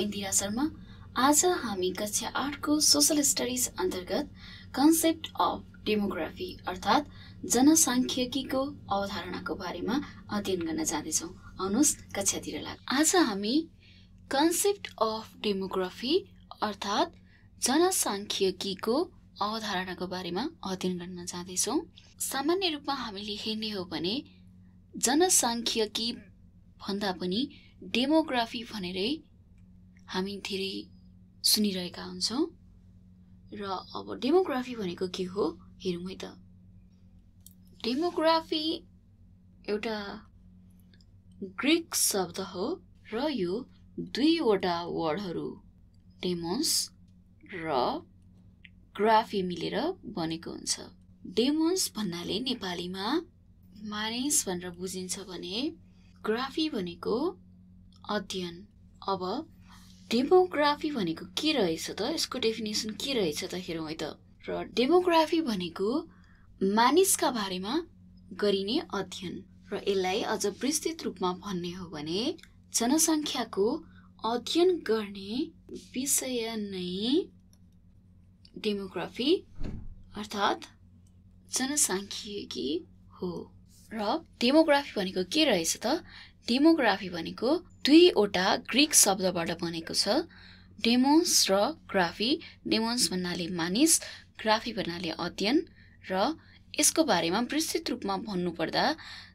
इन्दिरा शर्मा। आज हामी कक्षा 8 को सोशल स्टडीज अन्तर्गत कन्सेप्ट अफ डेमोग्राफी अर्थात् जनसाङ्ख्यिकीको अवधारणाको बारेमा अध्ययन गर्न जाँदैछौँ। आउनुहोस् कक्षातिर लाग्छौँ। आज हामी कन्सेप्ट अफ डेमोग्राफी अर्थात् जनसाङ्ख्यिकीको अवधारणाको बारेमा अध्ययन गर्न जाँदैछौँ। सामान्य रूपमा हामीले हेर्ने हो भने जनसाङ्ख्यिकी भन्दा पनि डेमोग्राफी भनेरै हामी धेरै सुनिरहेका हुन्छौँ। र अब डेमोग्राफी भनेको के हो हेरौँ है त। डेमोग्राफी एउटा ग्रीक शब्द हो र यो दुईवटा वर्डहरू डेमोस र ग्राफी मिलेर बनेको हुन्छ। डेमोस भन्नाले नेपालीमा मानिस भनेर बुझिन्छ भने ग्राफी भनेको अध्ययन। अब डेमोग्राफी भनेको के रहेछ त, यसको डेफिनेसन के रहेछ त हेरौँ है त। र डेमोग्राफी भनेको मानिसका बारेमा गरिने अध्ययन र यसलाई अझ विस्तृत रूपमा भन्ने हो भने जनसङ्ख्याको अध्ययन गर्ने विषय नै डेमोग्राफी अर्थात् जनसाङ्ख्यिकी हो। र डेमोग्राफी भनेको के रहेछ त, डेमोग्राफी भनेको दुईवटा ग्रीक शब्दबाट बनेको छ, डेमोस र ग्राफी। डेमोस भन्नाले मानिस, ग्राफी भन्नाले अध्ययन। र यसको बारेमा विस्तृत रूपमा भन्नुपर्दा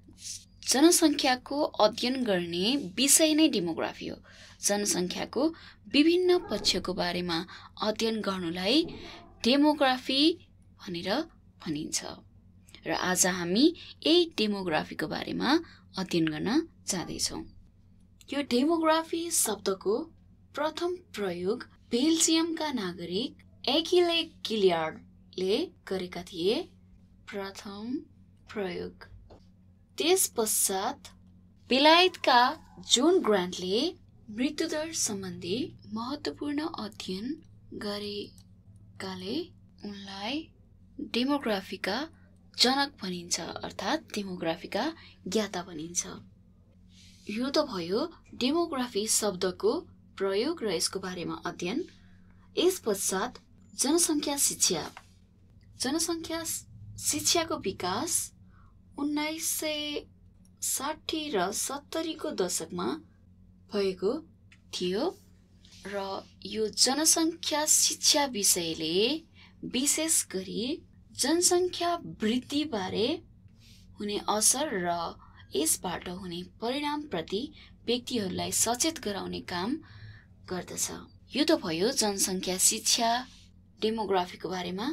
जनसङ्ख्याको अध्ययन गर्ने विषय नै डेमोग्राफी हो। जनसङ्ख्याको विभिन्न पक्षको बारेमा अध्ययन गर्नुलाई डेमोग्राफी भनेर भनिन्छ। र आज हामी यही डेमोग्राफीको बारेमा अध्ययन गर्न जाँदैछौँ। यो डेमोग्राफी शब्दको प्रथम प्रयोग बेल्जियमका नागरिक एगिले गिलियार्डले गरेका थिए। प्रथम प्रयोग। त्यस पश्चात बेलायतका जोन ग्रान्टले मृत्युदर सम्बन्धी महत्त्वपूर्ण अध्ययन गरेकाले उनलाई डेमोग्राफीका जनक भनिन्छ अर्थात् डेमोग्राफीका ज्ञाता भनिन्छ। यो त भयो डेमोग्राफी शब्दको प्रयोग र यसको बारेमा अध्ययन। यस पश्चात जनसङ्ख्या शिक्षाको विकास 1960 र 70 को दशकमा भएको थियो र यो जनसङ्ख्या शिक्षा विषयले विशेष गरी जनसङ्ख्या वृद्धिबारे हुने असर र यसबाट हुने परिणामप्रति व्यक्तिहरूलाई सचेत गराउने काम गर्दछ। यो त भयो जनसङ्ख्या शिक्षा डेमोग्राफीको बारेमा।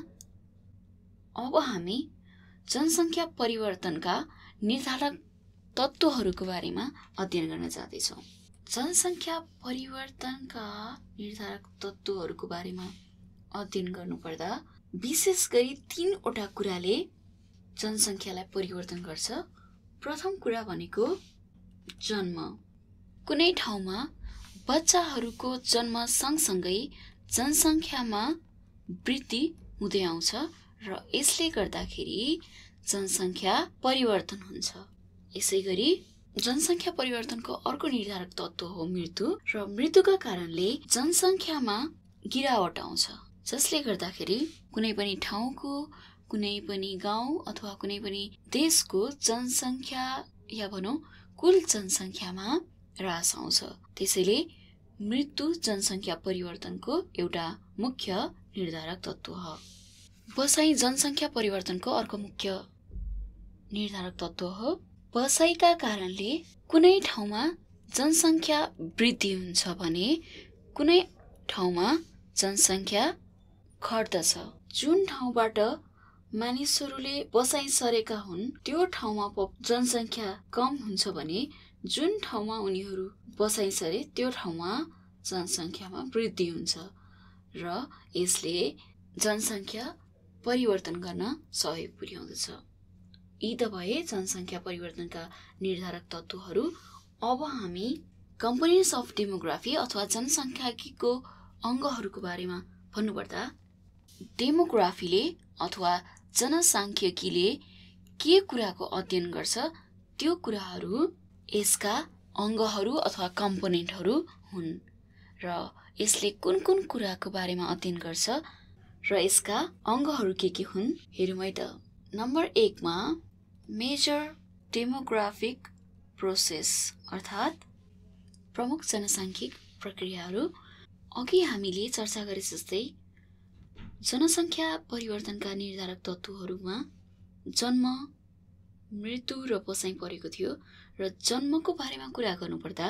अब हामी जनसङ्ख्या परिवर्तनका निर्धारक तत्त्वहरूको बारेमा अध्ययन गर्न जाँदैछौँ। जनसङ्ख्या परिवर्तनका निर्धारक तत्त्वहरूको बारेमा अध्ययन गर्नुपर्दा विशेष गरी 3वटा कुराले जनसङ्ख्यालाई परिवर्तन गर्छ। प्रथम कुरा भनेको जन्म। कुनै ठाउँमा बच्चाहरूको जन्म सँगसँगै जनसङ्ख्यामा वृद्धि हुँदै आउँछ र यसले गर्दाखेरि जनसङ्ख्या परिवर्तन हुन्छ। यसै गरी जनसङ्ख्या परिवर्तनको अर्को निर्धारक तत्त्व हो मृत्यु र मृत्युका कारणले जनसङ्ख्यामा गिरावट आउँछ, जसले गर्दाखेरि कुनै पनि ठाउँको, कुनै पनि गाउँ अथवा कुनै पनि देशको जनसङ्ख्या या भनौँ कुल जनसङ्ख्यामा ह्रास आउँछ। त्यसैले मृत्यु जनसङ्ख्या परिवर्तनको एउटा मुख्य निर्धारक तत्त्व हो। बसाइ जनसङ्ख्या परिवर्तनको अर्को मुख्य निर्धारक तत्त्व हो। बसाइका कारणले कुनै ठाउँमा जनसङ्ख्या वृद्धि हुन्छ भने कुनै ठाउँमा जनसङ्ख्या घट्दछ। जुन ठाउँबाट मानिसहरूले बसाइ सरेका हुन् त्यो ठाउँमा जनसङ्ख्या कम हुन्छ भने जुन ठाउँमा उनीहरू बसाइ सरे त्यो ठाउँमा जनसङ्ख्यामा वृद्धि हुन्छ र यसले जनसङ्ख्या परिवर्तन गर्न सहयोग पुर्याउँदछ। यी त भए जनसङ्ख्या परिवर्तनका निर्धारक तत्त्वहरू। अब हामी कम्पोनेन्ट्स अफ डेमोग्राफी अथवा जनसङ्ख्यिकीको अङ्गहरूको बारेमा भन्नुपर्दा डेमोग्राफीले अथवा जनसाङ्ख्यिकीले के कुराको अध्ययन गर्छ त्यो कुराहरू यसका अङ्गहरू अथवा कम्पोनेन्टहरू हुन्। र यसले कुन कुन कुराको बारेमा अध्ययन गर्छ र यसका अङ्गहरू के हुन् हेरौँ है त। नम्बर 1 मा मेजर डेमोग्राफिक प्रोसेस अर्थात् प्रमुख जनसाङ्ख्यिक प्रक्रियाहरू। अघि हामीले चर्चा गरे जस्तै जनसङ्ख्या परिवर्तनका निर्धारक तत्त्वहरूमा जन्म, मृत्यु र बसाइ परेको थियो र जन्मको बारेमा कुरा गर्नुपर्दा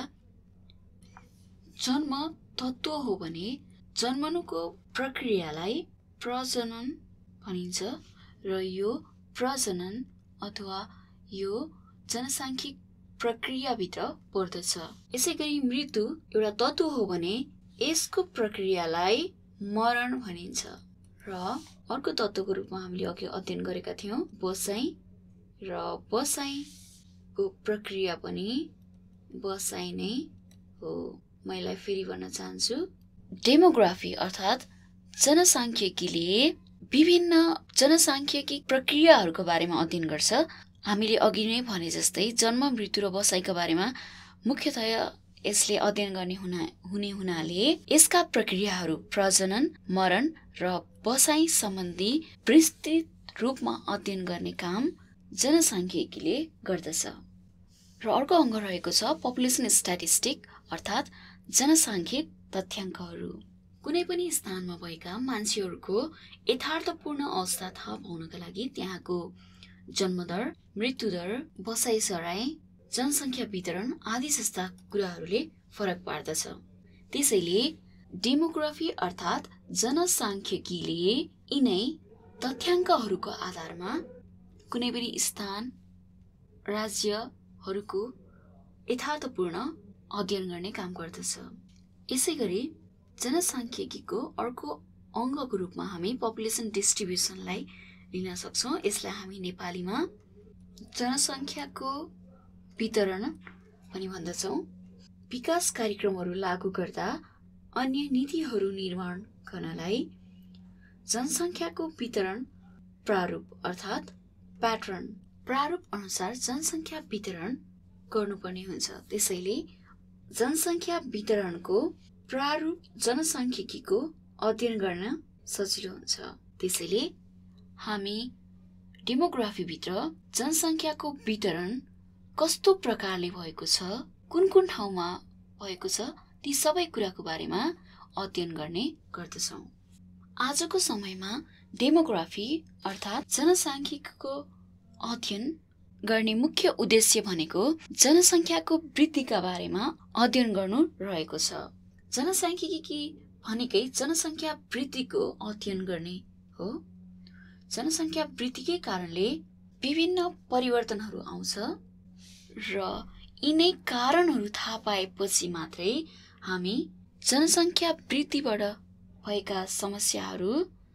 जन्म तत्त्व हो भने जन्मनुको प्रक्रियालाई प्रजनन भनिन्छ र यो प्रजनन अथवा यो जनसाङ्ख्यिक प्रक्रियाभित्र पर्दछ। यसैगरी मृत्यु एउटा तत्त्व हो भने यसको प्रक्रियालाई मरण भनिन्छ र अर्को तत्त्वको रूपमा हामीले अघि अध्ययन गरेका थियौँ बसाइ र बसाइको प्रक्रिया पनि बसाइ नै हो। म यसलाई फेरि भन्न चाहन्छु, डेमोग्राफी अर्थात् जनसाङ्ख्यिकीले विभिन्न जनसाङ्ख्यिकी प्रक्रियाहरूको बारेमा अध्ययन गर्छ। हामीले अघि नै भने जस्तै जन्म, मृत्यु र बसाइका बारेमा मुख्यतया यसले अध्ययन गर्ने हुने हुनाले यसका प्रक्रियाहरू प्रजनन, मरण र बसाइ सम्बन्धी विस्तृत रूपमा अध्ययन गर्ने काम जनसाङ्ख्यिकीले गर्दछ। र अर्को अङ्ग रहेको छ पपुलेसन स्ट्याटिस्टिक अर्थात् जनसाङ्ख्यिक तथ्याङ्कहरू। कुनै पनि स्थानमा भएका मान्छेहरूको यथार्थपूर्ण अवस्था थाहा पाउनका लागि त्यहाँको जन्मदर, मृत्युदर, बसाइसराई, जनसङ्ख्या वितरण आदि जस्ता कुराहरूले फरक पार्दछ। त्यसैले डेमोग्राफी अर्थात् जनसाङ्ख्यिकीले यिनै तथ्याङ्कहरूको आधारमा कुनै पनि स्थान, राज्यहरूको यथार्थपूर्ण अध्ययन गर्ने काम गर्दछ। यसैगरी जनसाङ्ख्यिकीको अर्को अङ्गको रूपमा हामी पपुलेसन डिस्ट्रिब्युसनलाई लिन सक्छौँ। यसलाई हामी नेपालीमा जनसङ्ख्याको वितरण पनि भन्दछौँ। विकास कार्यक्रमहरू लागू गर्दा अन्य नीतिहरू निर्माण गर्नलाई जनसङ्ख्याको वितरण प्रारूप अर्थात् प्याटर्न प्रारूप अनुसार जनसङ्ख्या वितरण गर्नुपर्ने हुन्छ। त्यसैले जनसङ्ख्या वितरणको प्रारूप जनसाङ्ख्यिकीको अध्ययन गर्न सजिलो हुन्छ। त्यसैले हामी डेमोग्राफीभित्र जनसङ्ख्याको वितरण कस्तो प्रकारले भएको छ, कुन कुन ठाउँमा भएको छ, ती सबै कुराको बारेमा अध्ययन गर्ने गर्दछौँ। आजको समयमा डेमोग्राफी अर्थात् जनसाङ्ख्यिकीको अध्ययन गर्ने मुख्य उद्देश्य भनेको जनसङ्ख्याको वृद्धिका बारेमा अध्ययन गर्नु रहेको छ। जनसाङ्ख्यिकी भनेकै जनसङ्ख्या वृद्धिको अध्ययन गर्ने हो। जनसङ्ख्या वृद्धिकै कारणले विभिन्न परिवर्तनहरू आउँछ र यिनै कारणहरू थाहा पाएपछि मात्रै हामी जनसङ्ख्या वृद्धिबाट भएका समस्याहरू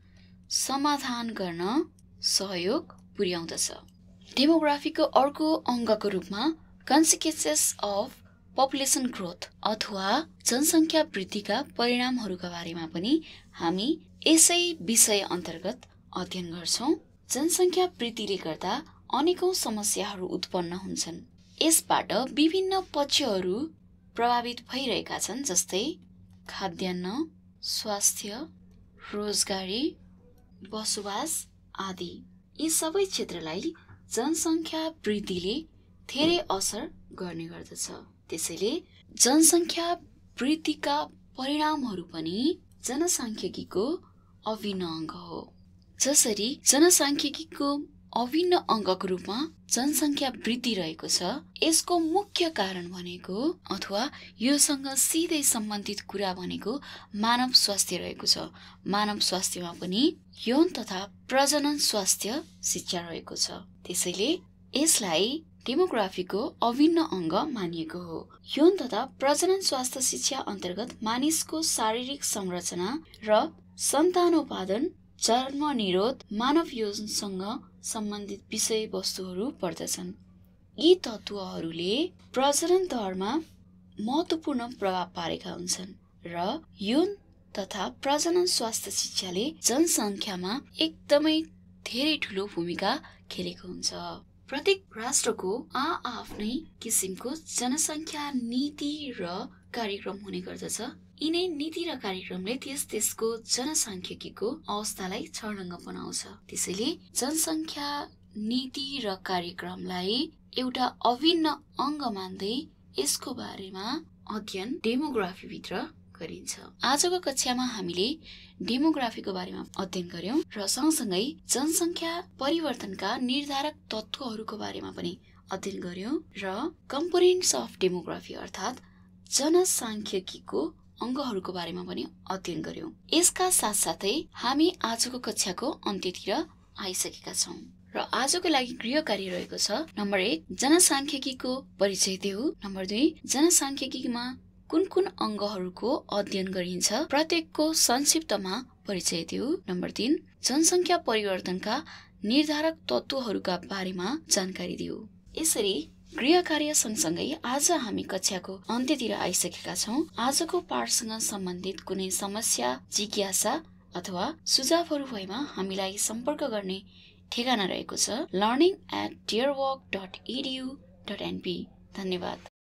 समाधान गर्न सहयोग पुर्याउँदछ। डेमोग्राफीको अर्को अङ्गको रूपमा कन्सिक्वेन्सेस अफ पपुलेसन ग्रोथ अथवा जनसङ्ख्या वृद्धिका परिणामहरूका बारेमा पनि हामी यसै विषय अन्तर्गत अध्ययन गर्छौँ। जनसङ्ख्या वृद्धिले गर्दा अनेकौं समस्याहरू उत्पन्न हुन्छन्। यसबाट विभिन्न पक्षहरू प्रभावित भइरहेका छन्, जस्तै खाद्यान्न, स्वास्थ्य, रोजगारी, बसोबास आदि। यी सबै क्षेत्रलाई जनसङ्ख्या वृद्धिले धेरै असर गर्ने गर्दछ। त्यसैले जनसङ्ख्या वृद्धिका परिणामहरू पनि जनसाङ्ख्यिकीको अभिन्न अङ्ग हो। जसरी जनसाङ्ख्यिकीको अभिन्न अङ्गको रूपमा जनसङ्ख्या वृद्धि रहेको छ, यसको मुख्य कारण भनेको अथवा योसँग सिधै सम्बन्धित कुरा भनेको मानव स्वास्थ्य रहेको छ। मानव स्वास्थ्यमा पनि यौन तथा प्रजनन स्वास्थ्य शिक्षा रहेको छ। त्यसैले यसलाई डेमोग्राफीको अभिन्न अङ्ग मानिएको हो। यौन तथा प्रजनन स्वास्थ्य शिक्षा अन्तर्गत मानिसको शारीरिक संरचना र सन्तानोत्पादन, जन्म निरोध, मानव यौनसँग सम्बन्धित विषयवस्तुहरू पर्दछन्। यी तत्त्वहरूले प्रजनन दरमा महत्त्वपूर्ण प्रभाव पारेका हुन्छन् र यौन तथा प्रजनन स्वास्थ्य शिक्षाले जनसङ्ख्यामा एकदमै धेरै ठुलो भूमिका खेलेको हुन्छ। प्रत्येक राष्ट्रको आफ्नै किसिमको जनसङ्ख्या नीति र कार्यक्रम हुने गर्दछ। यिनै नीति र कार्यक्रमले त्यसको जनसाङ्ख्यिकीको अवस्थालाई छर्लङ्ग बनाउँछ। त्यसैले जनसङ्ख्या नीति र कार्यक्रमलाई एउटा अभिन्न अङ्ग मान्दै यसको बारेमा अध्ययन डेमोग्राफी भित्र गरिन्छ। आजको कक्षामा हामीले डेमोग्राफीको बारेमा अध्ययन गर्यौं र सँगसँगै जनसङ्ख्या परिवर्तनका निर्धारक तत्त्वहरूको बारेमा पनि अध्ययन गर्यौं र कम्पोनेन्ट्स अफ डेमोग्राफी अर्थात् जनसाङ्ख्यिकीको अङ्गहरूको बारेमा पनि अध्ययन गर्यौं। यसका साथसाथै हामी आजको कक्षाको अन्त्यतिर आइसकेका छौं र आजको लागि गृह कार्य रहेको छ। नम्बर 1 जनसाङ्ख्यिकीको परिचय देऊ। नम्बर 2 जनसाङ्ख्यिकीमा कुन कुन अङ्गहरूको अध्ययन गरिन्छ प्रत्येकको संक्षिप्तमा परिचय देऊ। नम्बर 3 जनसङ्ख्या परिवर्तनका निर्धारक तत्त्वहरूका बारेमा जानकारी दिऊ। यसरी गृह कार्य सँगसँगै आज हामी कक्षाको अन्त्यतिर आइसकेका छौं। आजको पाठसँग सम्बन्धित कुनै समस्या, जिज्ञासा अथवा सुझावहरू भएमा हामीलाई सम्पर्क गर्ने ठेगाना रहेको छ learning@deerwalk.edu.np। धन्यवाद।